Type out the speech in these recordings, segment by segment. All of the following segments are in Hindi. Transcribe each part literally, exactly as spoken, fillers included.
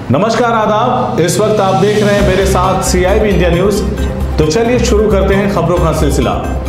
नमस्कार, आदाब। इस वक्त आप देख रहे हैं मेरे साथ C I B India news. तो चलिए शुरू करते हैं खबरों का सिलसिला।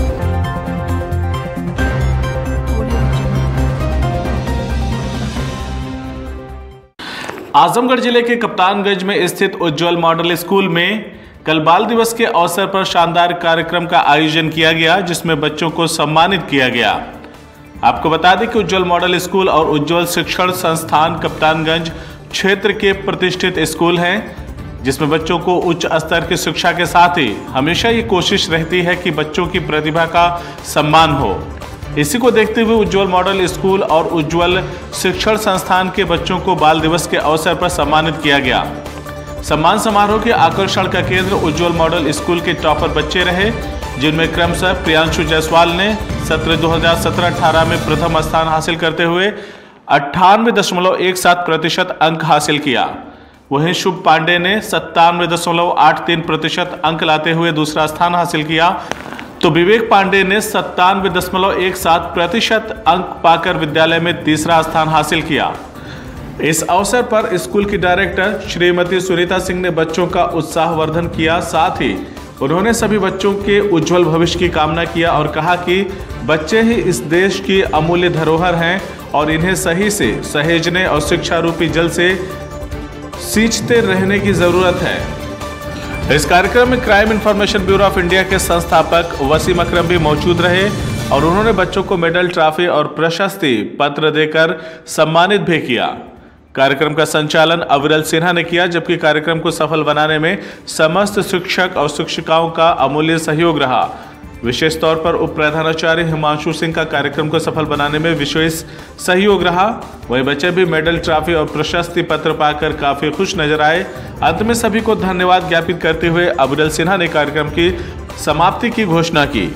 आजमगढ़ जिले के कप्तानगंज में स्थित उज्ज्वल मॉडल स्कूल में कल बाल दिवस के अवसर पर शानदार कार्यक्रम का आयोजन किया गया, जिसमें बच्चों को सम्मानित किया गया। आपको बता दें कि उज्ज्वल मॉडल स्कूल और उज्ज्वल शिक्षण संस्थान कप्तानगंज क्षेत्र के प्रतिष्ठित स्कूल हैं, जिसमें बच्चों को उच्च स्तर की शिक्षा के साथ ही हमेशा ये कोशिश रहती है कि बच्चों की प्रतिभा का सम्मान हो। इसी को देखते हुए उज्ज्वल मॉडल स्कूल और उज्ज्वल शिक्षण संस्थान के बच्चों को बाल दिवस के अवसर पर सम्मानित किया गया। सम्मान समारोह के आकर्षण का केंद्र उज्ज्वल मॉडल स्कूल के टॉपर बच्चे रहे, जिनमें क्रमशः प्रियांशु जायसवाल ने सत्र दो हजार सत्रह अठारह में प्रथम स्थान हासिल करते हुए अट्ठानवे दशमलव एक सात प्रतिशत अंक हासिल किया। वहीं शुभ पांडे ने सत्तानवे दशमलव आठ तीन प्रतिशत अंक लाते हुए दूसरा स्थान हासिल किया, तो विवेक पांडे ने सत्तानवे दशमलव एक सात प्रतिशत अंक पाकर विद्यालय में तीसरा स्थान हासिल किया। इस अवसर पर स्कूल की डायरेक्टर श्रीमती सुनीता सिंह ने बच्चों का उत्साहवर्धन किया। साथ ही उन्होंने सभी बच्चों के उज्जवल भविष्य की कामना किया और कहा कि बच्चे ही इस देश की अमूल्य धरोहर हैं और इन्हें सही से सहेजने और शिक्षा रूपी जल से सींचते रहने की जरूरत है। इस कार्यक्रम में crime information bureau of India के संस्थापक वसीम अकरम भी मौजूद रहे और उन्होंने बच्चों को मेडल, ट्रॉफी और प्रशस्ति पत्र देकर सम्मानित भी किया। कार्यक्रम का संचालन अविरल सिन्हा ने किया, जबकि कार्यक्रम को सफल बनाने में समस्त शिक्षक और शिक्षिकाओं का अमूल्य सहयोग रहा। विशेष तौर पर उप प्रधानाचार्य हिमांशु सिंह का कार्यक्रम को सफल बनाने में विशेष सहयोग रहा। वहीं बच्चे भी मेडल, ट्रॉफी और प्रशस्ति पत्र पाकर काफी खुश नजर आए। अंत में सभी को धन्यवाद ज्ञापित करते हुए अविरल सिन्हा ने कार्यक्रम की समाप्ति की घोषणा की।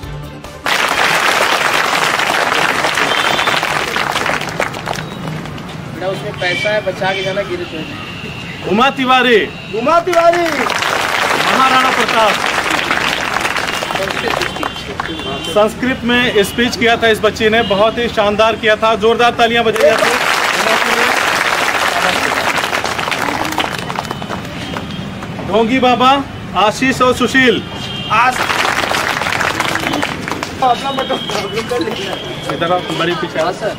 उसमें पैसा है, बचा के जाना गिरे तो। उमा तिवारी, उमा तिवारी, महाराणा प्रताप। संस्कृत में स्पीच किया था इस बच्ची ने, बहुत ही शानदार किया था। जोरदार तालियां बजाई जाती हैं। ढोंगी बाबा, आशीष और सुशील। आज इधर बड़ी पीछे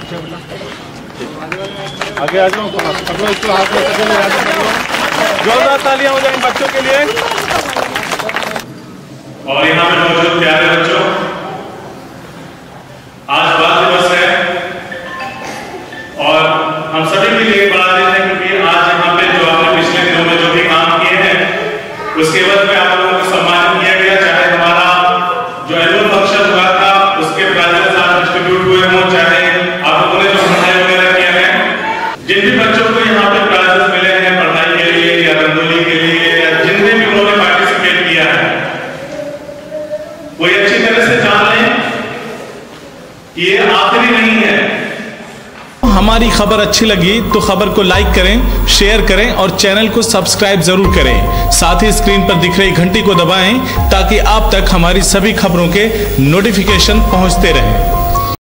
आगे आ जाओ। पकड़ो इसको हाथ में, जोरदार तालियां हो जाए इन बच्चों के लिए। और यहाँ पे मौजूद प्यारे बच्चों, आज बाल दिवस है और हम सभी के लिए बड़ा दिन है, क्योंकि आज यहाँ पे जो आपने पिछले दिनों में जो भी काम किए हैं उसके बाद में आप लोगों को सम्मानित किया गया। चाहे हमारा जो एनुअल फंक्शन हुआ था उसके प्राइजेस आज डिस्ट्रीब्यूट हुए हों, चाहे आप लोगों ने जो पढ़ाई वगैरह किया है, जिन भी बच्चों को यहाँ पे प्राइजेस मिले हैं पढ़ाई के लिए या रंगोली के लिए या जिनने भी उन्होंने पार्टिसिपेट किया है, वो अच्छी तरह से जान लें कि ये आखिरी नहीं है। हमारी खबर अच्छी लगी तो खबर को लाइक करें, शेयर करें और चैनल को सब्सक्राइब जरूर करें। साथ ही स्क्रीन पर दिख रही घंटी को दबाएं ताकि आप तक हमारी सभी खबरों के नोटिफिकेशन पहुंचते रहें।